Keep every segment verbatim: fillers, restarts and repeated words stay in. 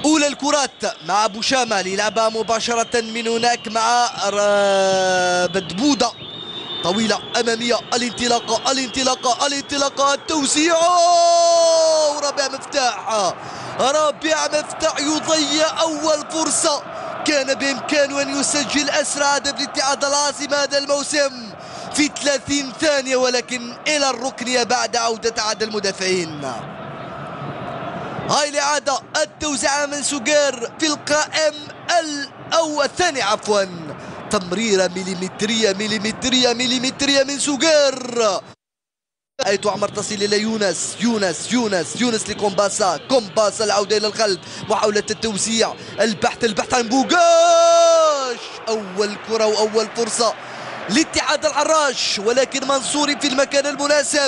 أولى الكرات مع بوشامة يلعبها مباشرة من هناك مع بدبودة طويلة أمامية. الانطلاقة الانطلاقة الانطلاقة التوزيع ورابع مفتاح. رابع مفتاح يضيع أول فرصة كان بإمكانه أن يسجل أسرع هدف لاتحاد العاصمة هذا الموسم في ثلاثين ثانية، ولكن إلى الركنية بعد عودة عدد المدافعين. هاي الإعادة التوزيع من سوغير في القائم أو الثاني عفوا. تمريرة مليمترية مليمترية مليمترية من سوغير. أي تعمر تصل إلى يونس يونس يونس يونس لكومباسا. كومباسا العودة إلى الخلف. محاولة التوزيع البحث البحث عن بوغاش. أول كرة وأول فرصة لاتحاد الحراش، ولكن منصوري في المكان المناسب.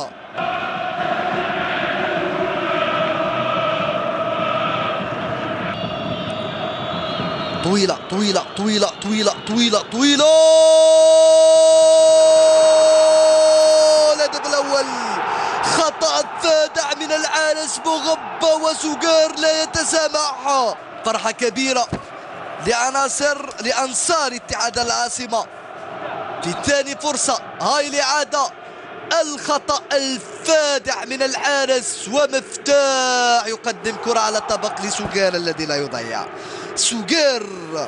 طويلة طويلة طويلة طويلة طويلة طويلة الهدف الأول. خطأ فادح من الحارس بوغبا وسوغير لا يتسامح. فرحة كبيرة لعناصر لأنصار اتحاد العاصمة في ثاني فرصة. هاي الإعادة الخطأ الفادح من الحارس ومفتاح يقدم كرة على الطبق لسوغير الذي لا يضيع. سوغير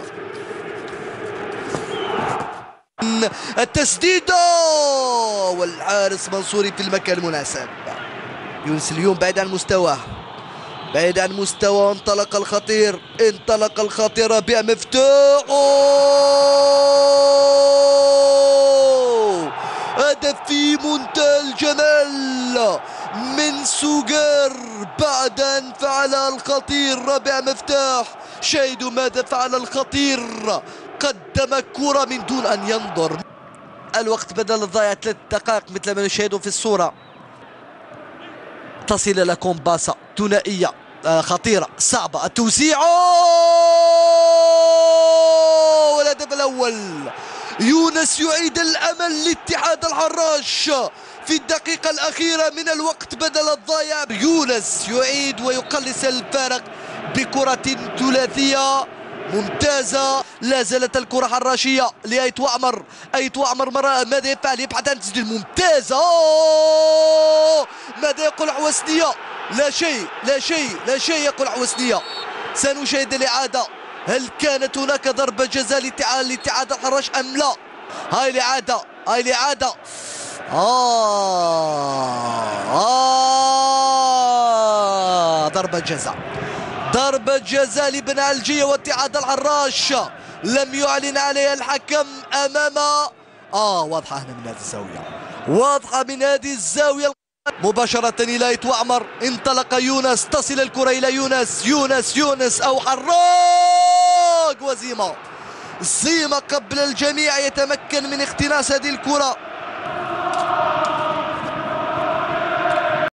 التسديدة والحارس منصوري في المكان المناسب. يونس اليوم بعيد عن مستواه بعيد عن مستوى. انطلق الخطير انطلق الخطير. ربيع مفتوح. هدف في منتهى الجمال من سوغير بعد ان فعل الخطير. ربيع مفتاح شاهدوا ماذا فعل الخطير. قدم كرة من دون ان ينظر. الوقت بدل الضياع ثلاث دقائق مثل ما نشاهد في الصورة. تصل الى كومباسا ثنائية خطيرة صعبة. التوزيع والهدف الأول. يونس يعيد الأمل لاتحاد الحراش في الدقيقة الأخيرة من الوقت بدل الضايع. يونس يعيد ويقلص الفارق بكرة ثلاثية ممتازة. لا زالت الكرة حراشية لأيت وعمر. أيت وعمر مرة ماذا يفعل؟ يبحث عن تسديد ممتازة. ماذا يقول حوسنية؟ لا شيء لا شيء لا شيء يقول حوسنية. سنشاهد الإعادة. هل كانت هناك ضربة جزاء لاتحاد الحراش أم لا؟ هاي الإعادة هاي الإعادة آه آه ضربة جزاء ضربة جزاء لبن علجية واتحاد الحراش لم يعلن عليها الحكم أمام آه واضحة هنا من هذه الزاوية واضحة من هذه الزاوية مباشرة إلى أيت وعمر. انطلق يونس. تصل الكرة إلى يونس يونس يونس أو حراق وزيمة. زيمة قبل الجميع يتمكن من اقتناص هذه الكرة.